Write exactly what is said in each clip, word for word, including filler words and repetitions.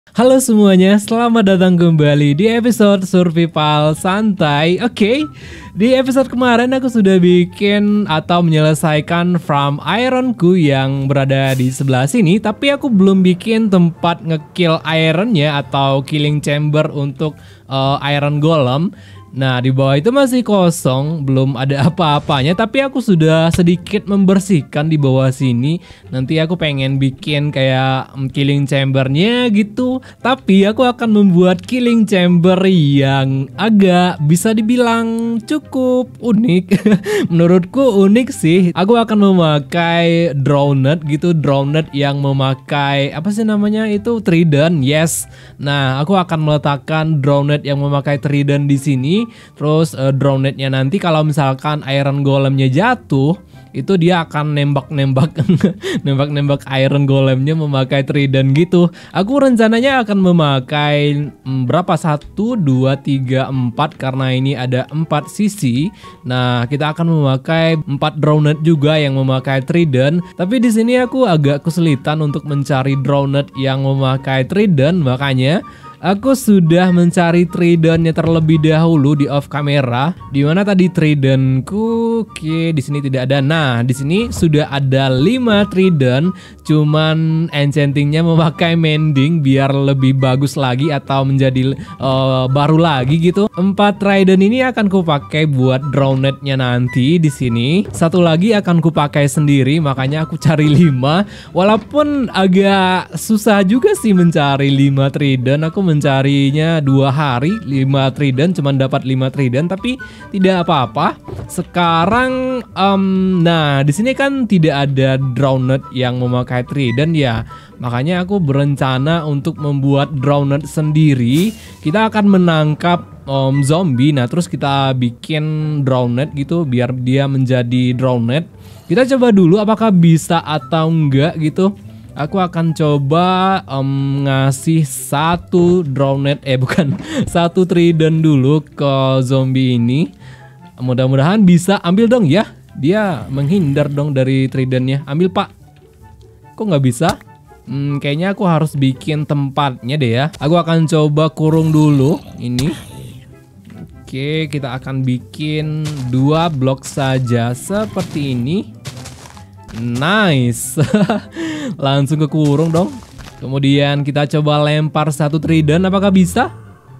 Halo semuanya, selamat datang kembali di episode Survival Santai. Oke, di episode kemarin aku sudah bikin atau menyelesaikan farm ironku yang berada di sebelah sini. Tapi aku belum bikin tempat ngekill ironnya atau killing chamber untuk uh, iron golem. Nah, di bawah itu masih kosong, belum ada apa-apanya. Tapi aku sudah sedikit membersihkan di bawah sini. Nanti aku pengen bikin kayak um, killing chambernya gitu. Tapi aku akan membuat killing chamber yang agak bisa dibilang cukup unik. Menurutku unik sih. Aku akan memakai drowned gitu, drowned yang memakai apa sih namanya itu trident. Yes. Nah, aku akan meletakkan drowned yang memakai trident di sini. Terus uh, drownednya nanti kalau misalkan iron golemnya jatuh, itu dia akan nembak-nembak nembak-nembak iron golemnya memakai trident gitu. Aku rencananya akan memakai hmm, berapa? satu, dua, tiga, empat karena ini ada empat sisi. Nah, kita akan memakai empat drowned juga yang memakai trident. Tapi di sini aku agak kesulitan untuk mencari drowned yang memakai trident, makanya aku sudah mencari tridentnya terlebih dahulu di off camera. Di mana tadi tridentku? Oke, di sini tidak ada. Nah, di sini sudah ada lima trident. Cuman enchantingnya memakai mending biar lebih bagus lagi atau menjadi uh, baru lagi gitu. Empat trident ini akan kupakai buat drownednya nanti di sini. Satu lagi akan kupakai sendiri, makanya aku cari lima. Walaupun agak susah juga sih mencari lima trident. Aku mencarinya dua hari, lima trident, cuman dapat lima trident, tapi tidak apa-apa. Sekarang, um, nah di sini kan tidak ada drowned yang memakai trident ya, makanya aku berencana untuk membuat drowned sendiri. Kita akan menangkap um, zombie, nah terus kita bikin drowned gitu biar dia menjadi drowned. Kita coba dulu apakah bisa atau enggak gitu. Aku akan coba um, ngasih satu drowned, eh bukan, satu trident dulu ke zombie ini. Mudah-mudahan bisa. Ambil dong ya. Dia menghindar dong dari tridentnya. Ambil pak. Kok nggak bisa? Hmm, kayaknya aku harus bikin tempatnya deh ya. Aku akan coba kurung dulu ini. Oke, kita akan bikin dua blok saja seperti ini. Nice. Langsung ke kurung dong. Kemudian kita coba lempar satu trident. Apakah bisa?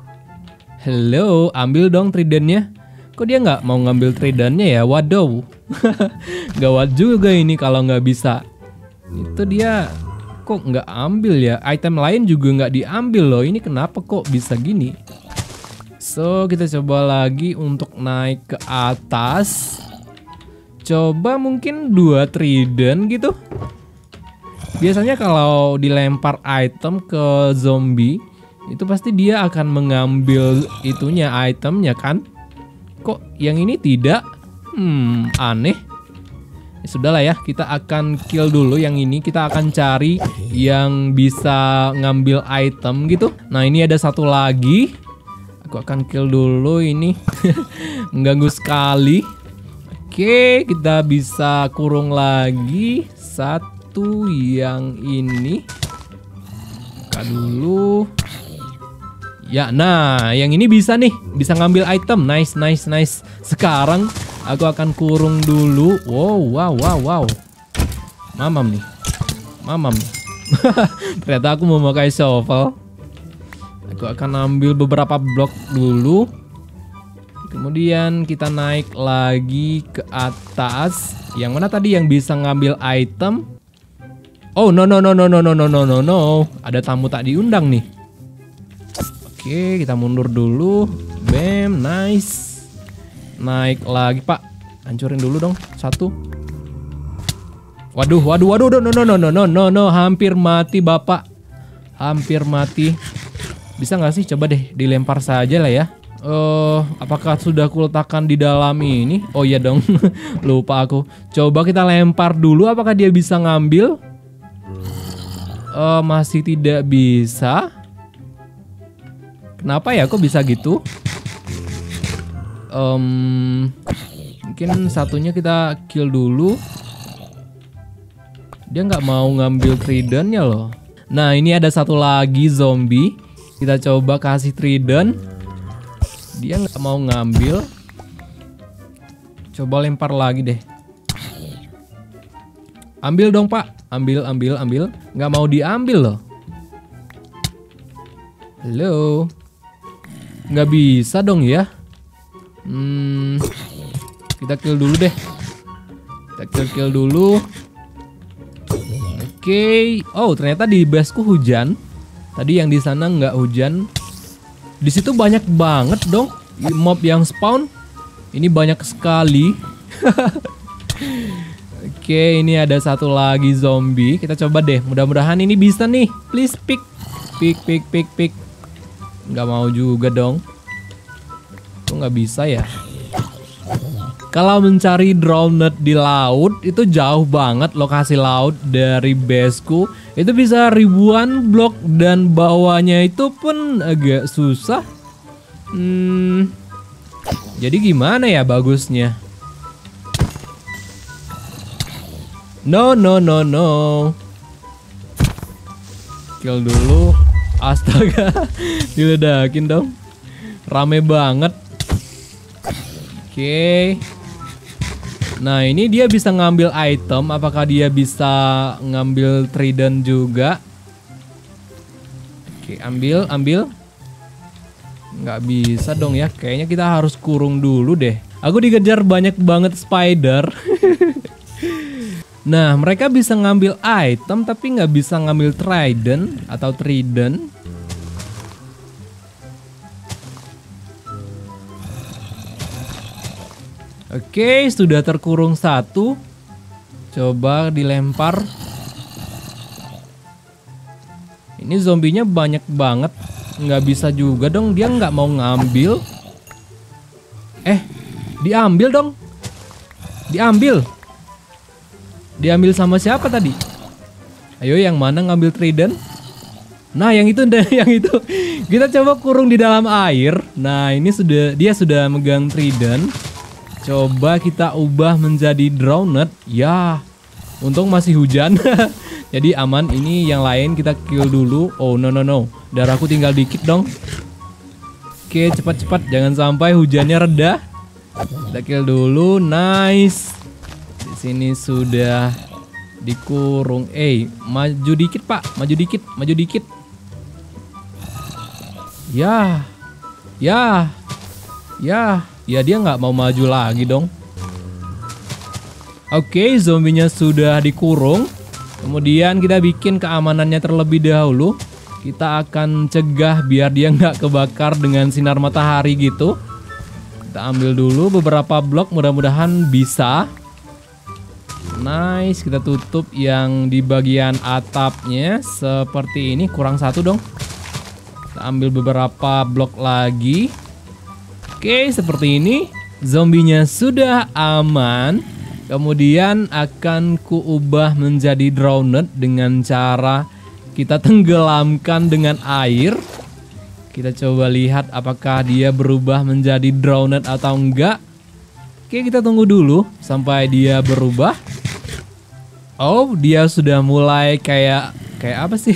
Hello, ambil dong tridentnya. Kok dia nggak mau ngambil tridentnya ya? Waduh. Gawat juga ini kalau nggak bisa. Itu dia kok nggak ambil ya? Item lain juga nggak diambil loh. Ini kenapa kok bisa gini? So, kita coba lagi untuk naik ke atas. Coba mungkin dua trident gitu. Biasanya kalau dilempar item ke zombie, itu pasti dia akan mengambil itunya, itemnya kan. Kok yang ini tidak? Hmm, aneh. Ya sudahlah ya, kita akan kill dulu yang ini. Kita akan cari yang bisa ngambil item gitu. Nah, ini ada satu lagi. Aku akan kill dulu ini. Mengganggu sekali. Oke, kita bisa kurung lagi satu yang ini. Buka dulu. Ya, nah yang ini bisa nih, bisa ngambil item. Nice, nice, nice. Sekarang aku akan kurung dulu. Wow, wow, wow, wow. Mamam nih, mamam nih. Ternyata aku memakai shovel. Aku akan ambil beberapa blok dulu. Kemudian kita naik lagi ke atas. Yang mana tadi yang bisa ngambil item? Oh no no no no no no no no no no. Ada tamu tak diundang nih. Oke, kita mundur dulu. Bam, nice. Naik lagi pak. Hancurin dulu dong satu. Waduh, waduh, waduh, no no no no no no no. Hampir mati bapak. Hampir mati. Bisa nggak sih? Coba deh dilempar saja lah ya. Uh, apakah sudah kuletakkan di dalam ini? Oh iya dong. Lupa aku. Coba kita lempar dulu. Apakah dia bisa ngambil? Uh, masih tidak bisa. Kenapa ya? Kok bisa gitu? Um, mungkin satunya kita kill dulu. Dia nggak mau ngambil tridentnya loh. Nah, ini ada satu lagi zombie. Kita coba kasih trident. Dia nggak mau ngambil. Coba lempar lagi deh. Ambil dong, Pak. Ambil, ambil, ambil. Nggak mau diambil loh. Halo. Nggak bisa dong ya. Hmm, kita kill dulu deh. Kita kill-kill dulu. Oke. Okay. Oh, ternyata di baseku hujan. Tadi yang di sana nggak hujan. Di situ banyak banget dong mob yang spawn. Ini banyak sekali. Oke, okay, ini ada satu lagi zombie. Kita coba deh. Mudah-mudahan ini bisa nih. Please pick, pick, pick, pick, pick. Nggak mau juga dong. Kok nggak bisa ya? Kalau mencari drowned di laut itu jauh banget lokasi laut dari baseku. Itu bisa ribuan blok dan bawahnya itu pun agak susah. Hmm, jadi gimana ya bagusnya? No, no, no, no. Kill dulu. Astaga, diledakin dong. Rame banget. Oke. Okay. Nah, ini dia bisa ngambil item. Apakah dia bisa ngambil trident juga? Oke, ambil, ambil. Nggak bisa dong ya. Kayaknya kita harus kurung dulu deh. Aku dikejar banyak banget spider. Nah, mereka bisa ngambil item tapi nggak bisa ngambil trident atau trident. Oke, sudah terkurung satu. Coba dilempar. Ini zombinya banyak banget. Nggak bisa juga dong, dia nggak mau ngambil. Eh, diambil dong. Diambil. Diambil sama siapa tadi? Ayo, yang mana ngambil trident? Nah, yang itu, yang itu. Kita coba kurung di dalam air. Nah, ini sudah, dia sudah megang trident. Coba kita ubah menjadi drowned. Ya, untung masih hujan. Jadi aman. Ini yang lain kita kill dulu. Oh, no, no, no. Darahku tinggal dikit dong. Oke, cepat-cepat. Jangan sampai hujannya reda. Kita kill dulu. Nice. Di sini sudah dikurung. Eh, maju dikit, Pak. Maju dikit. Maju dikit. Ya. Ya. Ya. Ya, dia nggak mau maju lagi dong. Oke, zombinya sudah dikurung. Kemudian kita bikin keamanannya terlebih dahulu. Kita akan cegah biar dia nggak kebakar dengan sinar matahari gitu. Kita ambil dulu beberapa blok, mudah-mudahan bisa. Nice, kita tutup yang di bagian atapnya seperti ini. Kurang satu dong. Kita ambil beberapa blok lagi. Oke, seperti ini. Zombinya sudah aman. Kemudian akan kuubah menjadi drowned dengan cara kita tenggelamkan dengan air. Kita coba lihat apakah dia berubah menjadi drowned atau enggak. Oke, kita tunggu dulu sampai dia berubah. Oh, dia sudah mulai kayak kayak apa sih?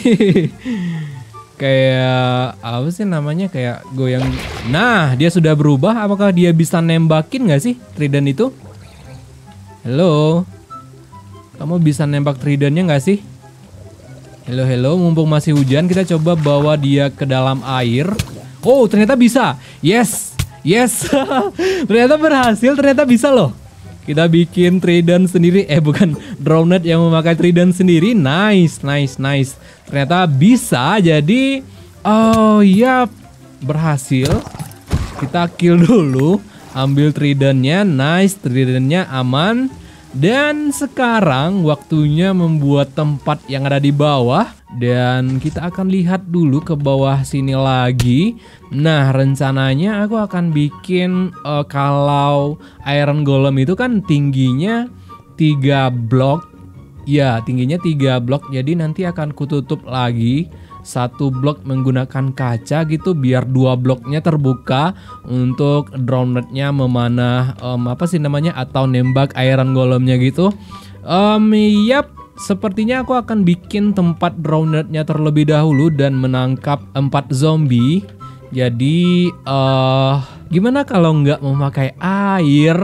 Kayak apa sih namanya, kayak goyang. Nah, dia sudah berubah. Apakah dia bisa nembakin nggak sih trident itu? Halo, kamu bisa nembak tridentnya nggak sih? Halo, halo. Mumpung masih hujan, kita coba bawa dia ke dalam air. Oh, ternyata bisa. Yes, yes. Ternyata berhasil. Ternyata bisa loh. Kita bikin trident sendiri. Eh, bukan, drowned yang memakai trident sendiri. Nice, nice, nice. Ternyata bisa. Jadi, oh ya, berhasil. Kita kill dulu. Ambil tridentnya. Nice, tridentnya aman. Dan sekarang waktunya membuat tempat yang ada di bawah. Dan kita akan lihat dulu ke bawah sini lagi. Nah, rencananya aku akan bikin uh, kalau iron golem itu kan tingginya tiga blok. Ya, tingginya tiga blok. Jadi nanti akan kututup lagi satu blok menggunakan kaca gitu, biar dua bloknya terbuka untuk drownednya memanah um, apa sih namanya, atau nembak iron golemnya gitu. Um, yap. sepertinya aku akan bikin tempat drownednya terlebih dahulu dan menangkap empat zombie. Jadi uh, gimana kalau nggak memakai air?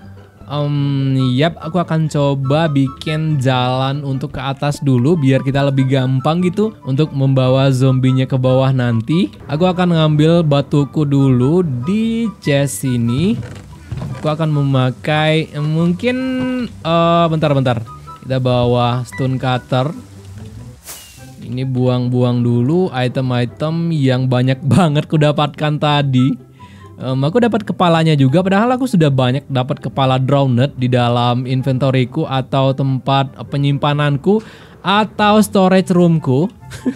Um, yap, aku akan coba bikin jalan untuk ke atas dulu biar kita lebih gampang gitu untuk membawa zombinya ke bawah nanti. Aku akan ngambil batuku dulu di chest ini. Aku akan memakai mungkin uh, bentar-bentar. Kita bawa stone cutter. Ini buang-buang dulu item-item yang banyak banget ku dapatkan tadi. Um, aku dapat kepalanya juga, padahal aku sudah banyak dapat kepala drowned di dalam inventoryku atau tempat penyimpananku atau storage roomku.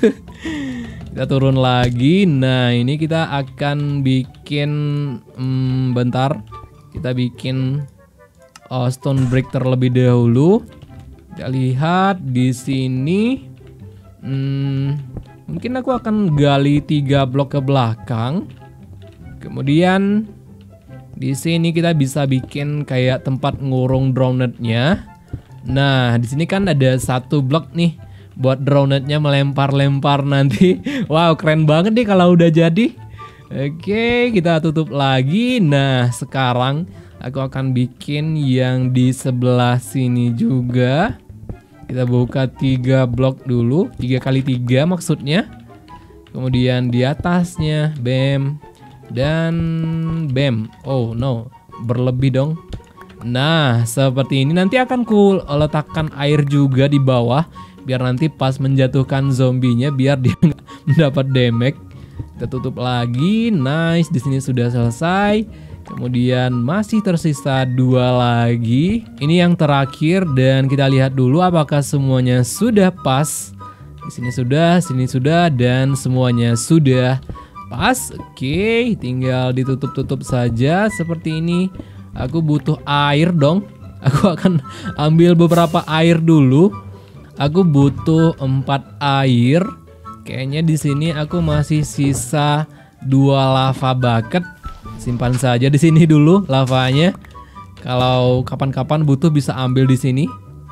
Kita turun lagi. Nah, ini kita akan bikin um, bentar. Kita bikin uh, stone brick terlebih dahulu. Kita lihat di sini. Hmm, mungkin aku akan gali tiga blok ke belakang. Kemudian di sini kita bisa bikin kayak tempat ngurung drownednya. Nah, di sini kan ada satu blok nih buat drownednya melempar-lempar nanti. Wow, keren banget nih kalau udah jadi. Oke, kita tutup lagi. Nah, sekarang aku akan bikin yang di sebelah sini juga. Kita buka tiga blok dulu, tiga kali tiga maksudnya. Kemudian di atasnya, bam. Dan bam. Oh no, berlebih dong. Nah, seperti ini nanti akan ku letakkan air juga di bawah biar nanti pas menjatuhkan zombinya biar dia mendapat damage. Kita tutup lagi. Nice, di sini sudah selesai. Kemudian masih tersisa dua lagi. Ini yang terakhir dan kita lihat dulu apakah semuanya sudah pas. Di sini sudah, sini sudah dan semuanya sudah pas. Oke, tinggal ditutup-tutup saja seperti ini. Aku butuh air dong. Aku akan ambil beberapa air dulu. Aku butuh empat air. Kayaknya di sini aku masih sisa dua lava bucket. Simpan saja di sini dulu lavanya. Kalau kapan-kapan butuh bisa ambil di sini.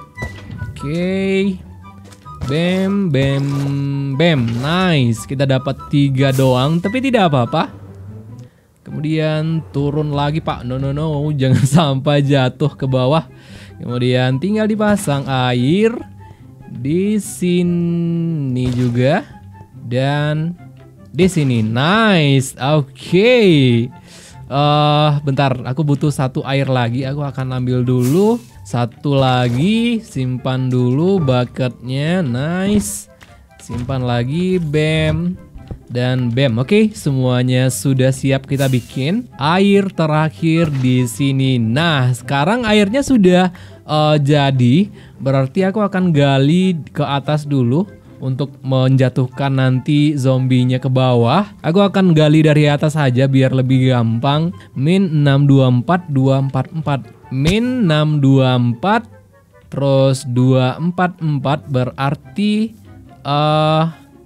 Oke. Bam, bam, bam. Nice. Kita dapat tiga doang, tapi tidak apa-apa. Kemudian turun lagi, Pak. No, no, no. Jangan sampai jatuh ke bawah. Kemudian tinggal dipasang air di sini juga dan di sini. Nice. Oke. Okay. Uh, bentar. Aku butuh satu air lagi. Aku akan ambil dulu. Satu lagi, simpan dulu bucketnya. Nice. Simpan lagi, bam. Dan bam. Oke, semuanya sudah siap kita bikin. Air terakhir di sini. Nah, sekarang airnya sudah uh, jadi. Berarti aku akan gali ke atas dulu untuk menjatuhkan nanti zombinya ke bawah. Aku akan gali dari atas saja biar lebih gampang. Min enam dua empat dua empat empat. Min enam dua empat terus dua empat empat berarti uh,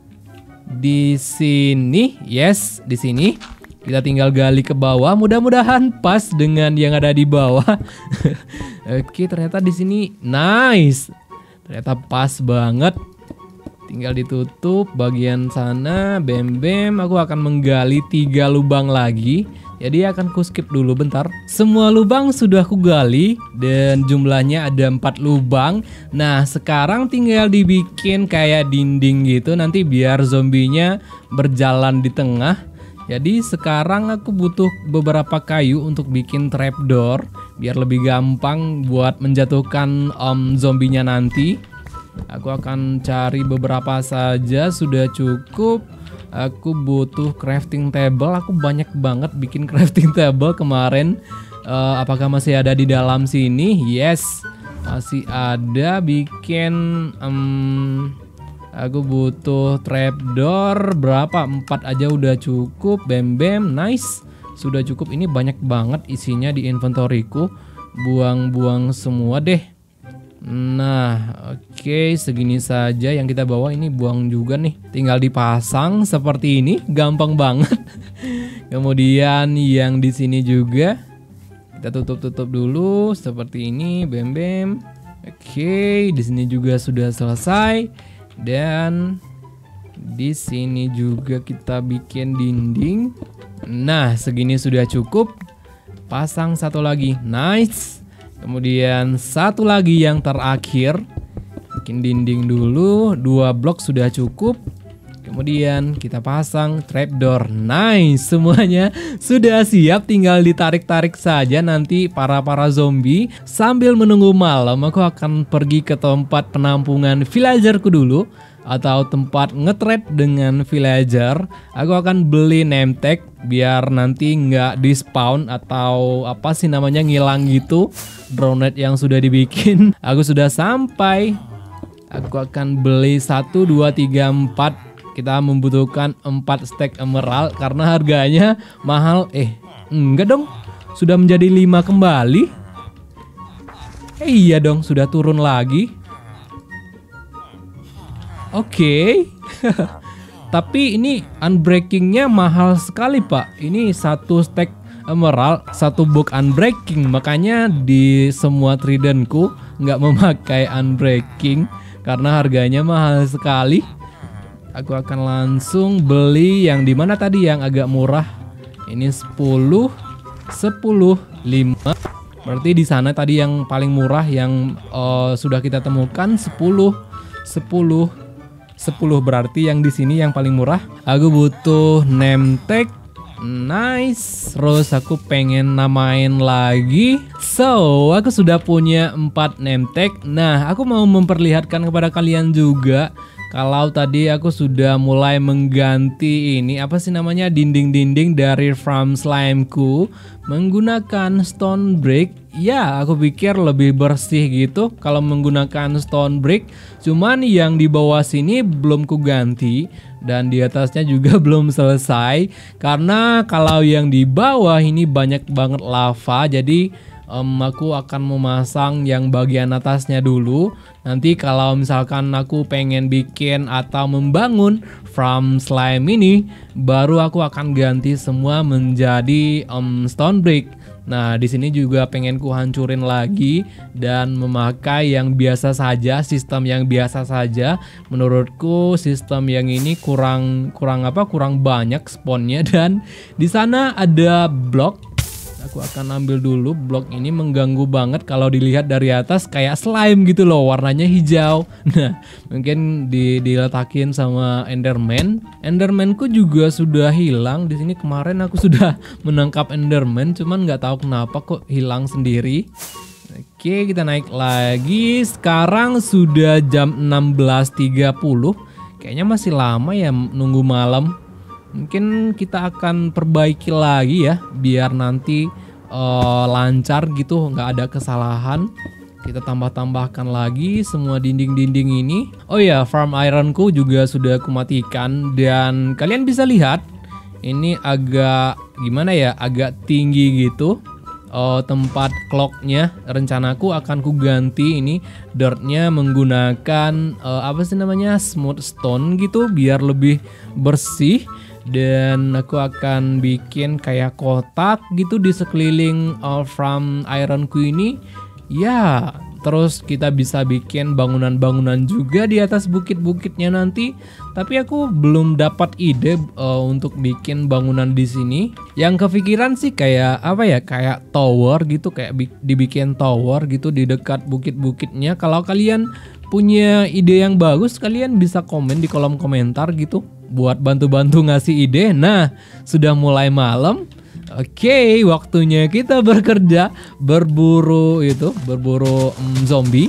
di sini. Yes, di sini. Kita tinggal gali ke bawah. Mudah-mudahan pas dengan yang ada di bawah. Oke, ternyata di sini nice. Ternyata pas banget. Tinggal ditutup bagian sana. Bam bam. Aku akan menggali tiga lubang lagi. Jadi akan ku skip dulu bentar. Semua lubang sudah ku gali dan jumlahnya ada empat lubang. Nah, sekarang tinggal dibikin kayak dinding gitu nanti biar zombinya berjalan di tengah. Jadi sekarang aku butuh beberapa kayu untuk bikin trapdoor biar lebih gampang buat menjatuhkan um, zombinya nanti. Aku akan cari beberapa saja, sudah cukup. Aku butuh crafting table. Aku banyak banget bikin crafting table kemarin. uh, Apakah masih ada di dalam sini? Yes, masih ada. Bikin um, aku butuh trapdoor. Berapa? Empat aja udah cukup. Bam bam. Nice. Sudah cukup. Ini banyak banget isinya di inventoryku. Buang-buang semua deh. Nah, oke, okay, segini saja yang kita bawa. Ini buang juga nih. Tinggal dipasang seperti ini, gampang banget. Kemudian yang di sini juga kita tutup-tutup dulu seperti ini, bem bem. Oke, di sini juga sudah selesai. Dan di sini juga kita bikin dinding. Nah, segini sudah cukup. Pasang satu lagi. Nice. Kemudian satu lagi yang terakhir. Bikin dinding dulu. Dua blok sudah cukup. Kemudian kita pasang trapdoor. Nice, semuanya sudah siap, tinggal ditarik-tarik saja nanti para-para zombie. Sambil menunggu malam, aku akan pergi ke tempat penampungan villagerku dulu, atau tempat nge-trade dengan villager. Aku akan beli name tag biar nanti nggak di spawn atau apa sih namanya, ngilang gitu drone yang sudah dibikin. Aku sudah sampai. Aku akan beli satu, dua, tiga, empat. Kita membutuhkan empat stack emerald karena harganya mahal. Eh, enggak dong. Sudah menjadi lima kembali. Eh, iya dong, sudah turun lagi. Oke. Okay. Tapi ini unbreakingnya mahal sekali, Pak. Ini satu stack emerald, satu book unbreaking. Makanya di semua tridentku nggak memakai unbreaking karena harganya mahal sekali. Aku akan langsung beli yang dimana tadi yang agak murah. Ini sepuluh, sepuluh, lima. Berarti di sana tadi yang paling murah yang uh, sudah kita temukan sepuluh, sepuluh, sepuluh. Berarti yang di sini yang paling murah. Aku butuh name tag. Nice. Terus aku pengen namain lagi. So, aku sudah punya empat name tag. Nah, aku mau memperlihatkan kepada kalian juga. Kalau tadi aku sudah mulai mengganti ini apa sih namanya, dinding-dinding dari farm slimeku menggunakan stone brick. Ya, aku pikir lebih bersih gitu kalau menggunakan stone brick. Cuman yang di bawah sini belum ku ganti dan di atasnya juga belum selesai karena kalau yang di bawah ini banyak banget lava. Jadi Um, aku akan memasang yang bagian atasnya dulu. Nanti kalau misalkan aku pengen bikin atau membangun farm slime ini, baru aku akan ganti semua menjadi um, stone brick. Nah, di sini juga pengen ku hancurin lagi dan memakai yang biasa saja, sistem yang biasa saja. Menurutku sistem yang ini kurang kurang apa? Kurang banyak spawnnya dan di sana ada blok. Aku akan ambil dulu blok ini, mengganggu banget kalau dilihat dari atas kayak slime gitu loh, warnanya hijau. Nah, mungkin di, diletakin sama Enderman. Endermanku juga sudah hilang. Di sini kemarin aku sudah menangkap Enderman, cuman nggak tahu kenapa kok hilang sendiri. Oke, kita naik lagi. Sekarang sudah jam enam belas tiga puluh. Kayaknya masih lama ya nunggu malam. Mungkin kita akan perbaiki lagi ya, biar nanti uh, lancar gitu, nggak ada kesalahan. Kita tambah-tambahkan lagi semua dinding-dinding ini. Oh ya, farm ironku juga sudah kumatikan. Dan kalian bisa lihat, ini agak gimana ya, agak tinggi gitu. Oh, tempat clocknya. Rencanaku akan ku ganti ini dirtnya menggunakan uh, apa sih namanya, smooth stone gitu, biar lebih bersih. Dan aku akan bikin kayak kotak gitu di sekeliling uh, farm ironku ini. Ya, terus kita bisa bikin bangunan-bangunan juga di atas bukit-bukitnya nanti. Tapi aku belum dapat ide uh, untuk bikin bangunan di sini. Yang kepikiran sih kayak apa ya, kayak tower gitu, kayak dibikin tower gitu di dekat bukit-bukitnya. Kalau kalian punya ide yang bagus, kalian bisa komen di kolom komentar gitu, buat bantu-bantu ngasih ide. Nah, sudah mulai malam. Oke, waktunya kita bekerja, berburu itu, berburu mm, zombie.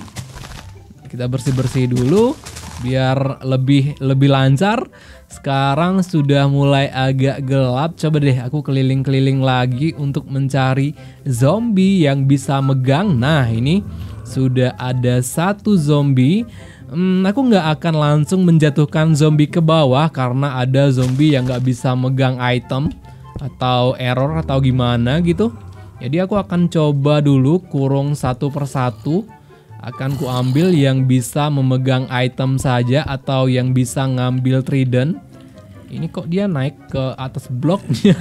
Kita bersih-bersih dulu biar lebih lebih lancar. Sekarang sudah mulai agak gelap. Coba deh aku keliling-keliling lagi untuk mencari zombie yang bisa megang. Nah, ini sudah ada satu zombie. Hmm, aku nggak akan langsung menjatuhkan zombie ke bawah karena ada zombie yang nggak bisa megang item atau error atau gimana gitu. Jadi aku akan coba dulu kurung satu persatu. Akan ku ambil yang bisa memegang item saja atau yang bisa ngambil trident. Ini kok dia naik ke atas bloknya.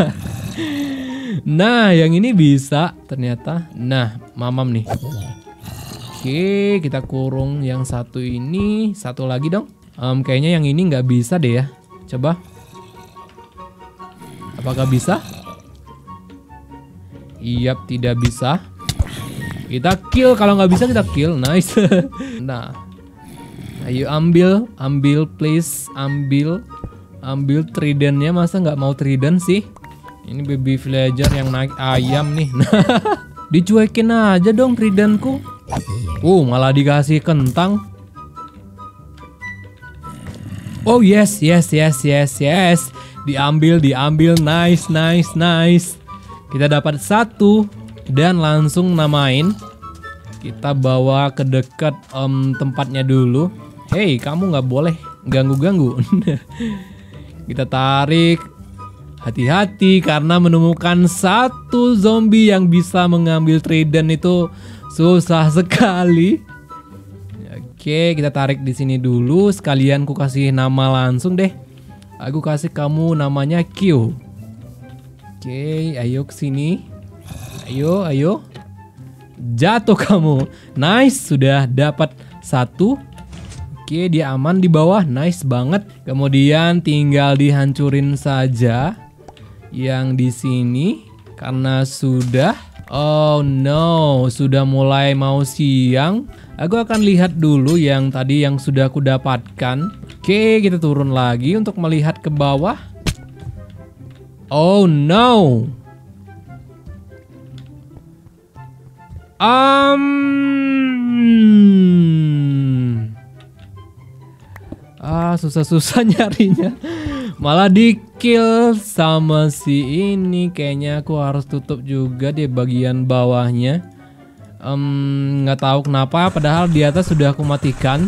Nah, yang ini bisa ternyata. Nah, mamam nih. Oke, kita kurung yang satu ini. Satu lagi dong. um, Kayaknya yang ini nggak bisa deh ya. Coba. Apakah bisa? Iya, tidak bisa. Kita kill. Kalau nggak bisa kita kill. Nice. Nah, ayo ambil. Ambil please. Ambil. Ambil tridentnya. Masa nggak mau trident sih? Ini baby villager yang naik ayam nih. Dicuekin aja dong tridentku. Uh, malah dikasih kentang. Oh yes, yes, yes, yes, yes. Diambil, diambil. Nice, nice, nice. Kita dapat satu dan langsung namain. Kita bawa ke dekat um, tempatnya dulu. Hey, kamu nggak boleh ganggu-ganggu. Kita tarik. Hati-hati karena menemukan satu zombie yang bisa mengambil trident itu susah sekali. Oke, kita tarik di sini dulu. Sekalian ku kasih nama langsung deh. Aku kasih kamu namanya Q. Oke, ayo ke sini. Ayo, ayo. Jatuh kamu. Nice, sudah dapat satu. Oke, dia aman di bawah. Nice banget. Kemudian tinggal dihancurin saja yang di sini karena sudah. Oh no, sudah mulai mau siang. Aku akan lihat dulu yang tadi yang sudah aku dapatkan. Oke, kita turun lagi untuk melihat ke bawah. Oh no. Um. Ah, susah-susah nyarinya. Malah di kill sama si ini. Kayaknya aku harus tutup juga di bagian bawahnya. um, Nggak tahu kenapa. Padahal di atas sudah aku matikan.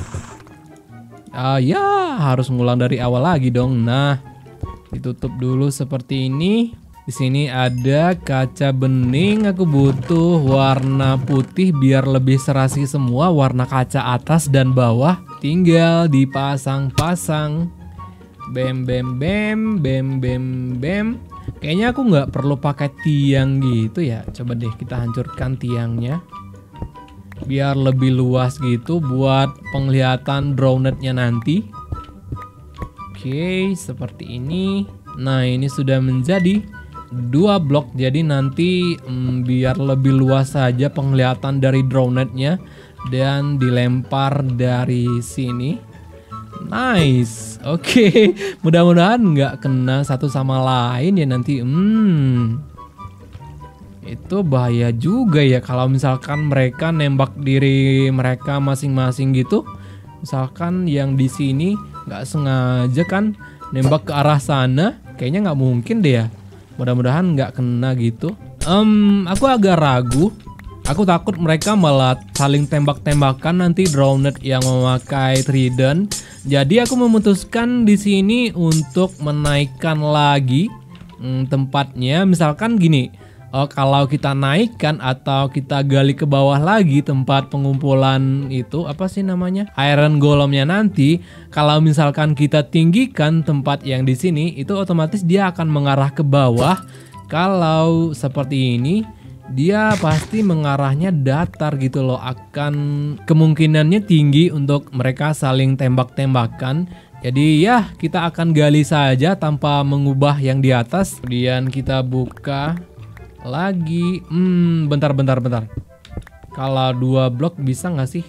Ah ya, harus ngulang dari awal lagi dong. Nah, ditutup dulu seperti ini. Di sini ada kaca bening. Aku butuh warna putih biar lebih serasi semua warna kaca atas dan bawah. Tinggal dipasang-pasang. Bam bam bam bam bam bam. Kayaknya aku nggak perlu pakai tiang gitu ya. Coba deh kita hancurkan tiangnya biar lebih luas gitu buat penglihatan drownednya nanti. Oke, seperti ini. Nah, ini sudah menjadi dua blok. Jadi nanti mm, biar lebih luas saja penglihatan dari drownednya dan dilempar dari sini. Nice. Oke, okay. Mudah-mudahan nggak kena satu sama lain ya nanti. Hmm, itu bahaya juga ya kalau misalkan mereka nembak diri mereka masing-masing gitu. Misalkan yang di sini nggak sengaja kan nembak ke arah sana, kayaknya nggak mungkin deh ya. Mudah-mudahan nggak kena gitu. Um, aku agak ragu. Aku takut mereka malah saling tembak-tembakan nanti drowned yang memakai trident. Jadi aku memutuskan di sini untuk menaikkan lagi hmm, tempatnya. Misalkan gini, oh, kalau kita naikkan atau kita gali ke bawah lagi tempat pengumpulan itu apa sih namanya? Iron golemnya nanti. Kalau misalkan kita tinggikan tempat yang di sini, itu otomatis dia akan mengarah ke bawah. Kalau seperti ini, dia pasti mengarahnya datar gitu loh. Akan kemungkinannya tinggi untuk mereka saling tembak-tembakan. Jadi ya kita akan gali saja tanpa mengubah yang di atas. Kemudian kita buka lagi. Hmm, bentar bentar bentar. Kalau dua blok bisa nggak sih?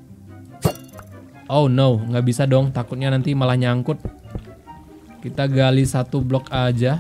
Oh no, nggak bisa dong. Takutnya nanti malah nyangkut. Kita gali satu blok aja.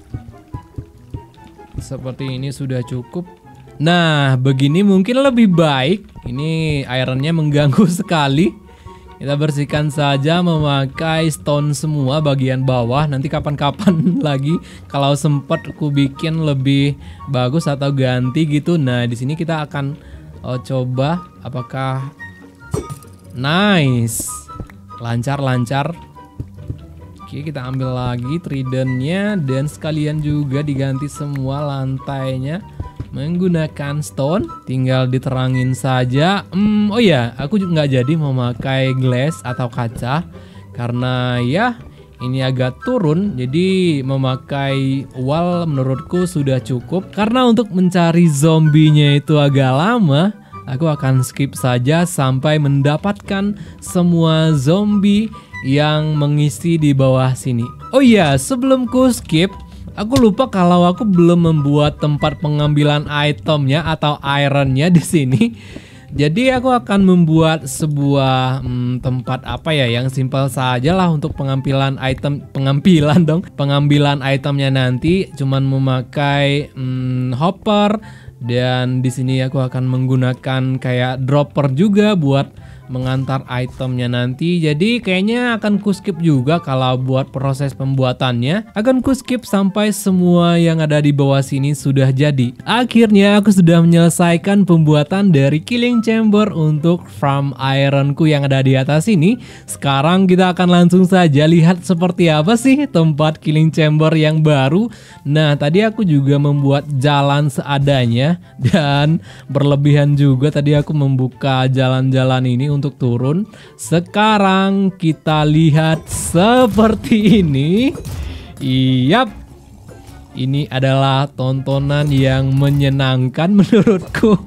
Seperti ini sudah cukup. Nah, begini mungkin lebih baik. Ini ironnya mengganggu sekali. Kita bersihkan saja memakai stone semua bagian bawah. Nanti kapan-kapan lagi kalau sempat aku bikin lebih bagus atau ganti gitu. Nah, di sini kita akan oh, coba apakah nice. Lancar-lancar. Oke, kita ambil lagi tridentnya dan sekalian juga diganti semua lantainya menggunakan stone. Tinggal diterangin saja. Hmm, oh ya, aku juga nggak jadi memakai glass atau kaca karena ya ini agak turun. Jadi memakai wall menurutku sudah cukup. Karena untuk mencari zombinya itu agak lama. aku akan skip saja sampai mendapatkan semua zombie yang mengisi di bawah sini. Oh iya, sebelum ku skip, aku lupa kalau aku belum membuat tempat pengambilan itemnya atau ironnya di sini. Jadi aku akan membuat sebuah hmm, tempat apa ya yang simpel saja lah untuk pengambilan item, pengambilan dong, pengambilan itemnya nanti cuman memakai hmm, hopper, dan di sini aku akan menggunakan kayak dropper juga buat mengantar itemnya nanti. Jadi kayaknya akan ku skip juga kalau buat proses pembuatannya. Akan ku skip sampai semua yang ada di bawah sini sudah jadi. Akhirnya aku sudah menyelesaikan pembuatan dari killing chamber untuk farm ironku yang ada di atas ini. Sekarang kita akan langsung saja lihat seperti apa sih tempat killing chamber yang baru. Nah, tadi aku juga membuat jalan seadanya dan berlebihan juga tadi aku membuka jalan-jalan ini untuk turun. Sekarang kita lihat seperti ini. Iyap, ini adalah tontonan yang menyenangkan menurutku.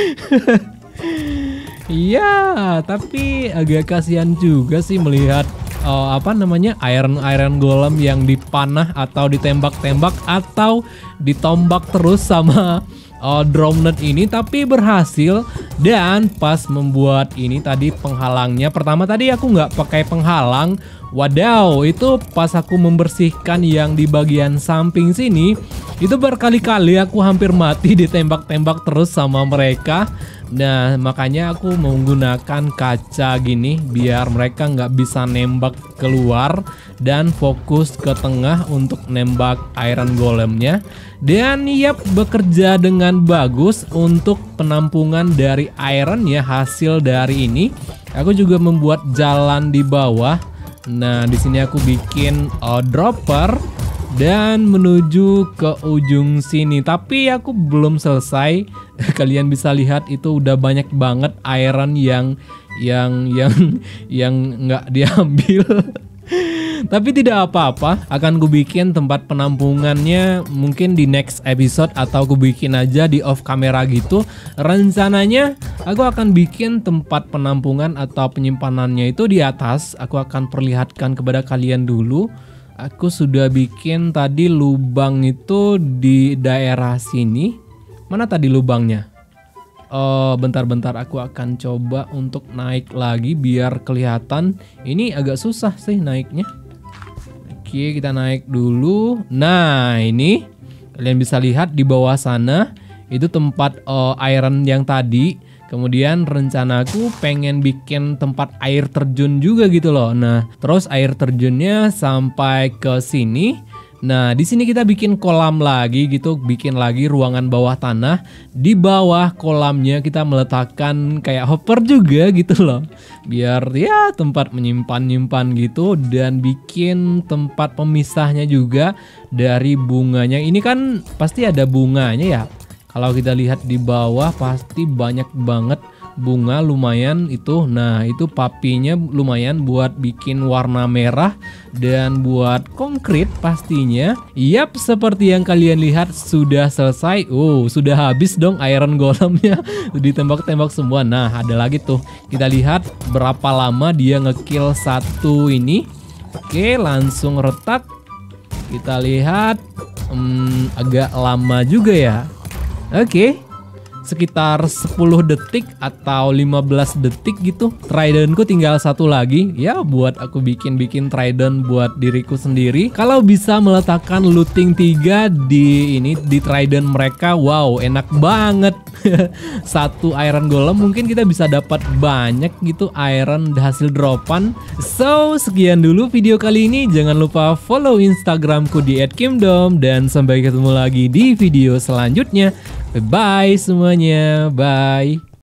Iya, tapi agak kasihan juga sih melihat uh, apa namanya iron iron golem yang dipanah atau ditembak-tembak atau ditombak terus sama Oh, Drownet ini, tapi berhasil. Dan pas membuat ini tadi penghalangnya, pertama tadi aku nggak pakai penghalang. Wadaw, itu pas aku membersihkan yang di bagian samping sini, itu berkali-kali aku hampir mati ditembak-tembak terus sama mereka. Nah, makanya aku menggunakan kaca gini biar mereka nggak bisa nembak keluar dan fokus ke tengah untuk nembak iron golemnya. Dan yap, bekerja dengan bagus untuk penampungan dari iron ya hasil dari ini. Aku juga membuat jalan di bawah. Nah, di sini aku bikin uh, dropper dan menuju ke ujung sini. Tapi aku belum selesai. Kalian bisa lihat itu udah banyak banget iron yang yang yang yang nggak diambil. Tapi tidak apa-apa, akan ku bikin tempat penampungannya mungkin di next episode atau ku bikin aja di off camera gitu. Rencananya aku akan bikin tempat penampungan atau penyimpanannya itu di atas. Aku akan perlihatkan kepada kalian dulu. Aku sudah bikin tadi lubang itu di daerah sini. Mana tadi lubangnya? Oh, bentar-bentar aku akan coba untuk naik lagi biar kelihatan. Ini agak susah sih naiknya. Oke, kita naik dulu. Nah, ini kalian bisa lihat di bawah sana itu tempat uh, iron yang tadi. Kemudian rencanaku pengen bikin tempat air terjun juga gitu loh. Nah, terus air terjunnya sampai ke sini. Nah, di sini kita bikin kolam lagi gitu, bikin lagi ruangan bawah tanah. Di bawah kolamnya kita meletakkan kayak hopper juga gitu loh. Biar ya tempat menyimpan-nyimpan gitu, dan bikin tempat pemisahnya juga dari bunganya. Ini kan pasti ada bunganya ya. Kalau kita lihat di bawah pasti banyak banget bunga, lumayan itu. Nah, itu papinya lumayan buat bikin warna merah dan buat konkrit pastinya. Yap, seperti yang kalian lihat sudah selesai. Oh, sudah habis dong iron golemnya. Ditembak-tembak semua. Nah, ada lagi tuh. Kita lihat berapa lama dia ngekill satu ini. Oke, langsung retak. Kita lihat hmm, agak lama juga ya. Oke, sekitar sepuluh detik atau lima belas detik gitu. Tridentku tinggal satu lagi. Ya, buat aku bikin-bikin trident buat diriku sendiri. Kalau bisa meletakkan looting tiga di ini di trident mereka, wow, enak banget. Satu iron golem mungkin kita bisa dapat banyak gitu iron hasil dropan. So, sekian dulu video kali ini. Jangan lupa follow Instagramku di et kimdom dan sampai ketemu lagi di video selanjutnya. Bye-bye semuanya. Bye.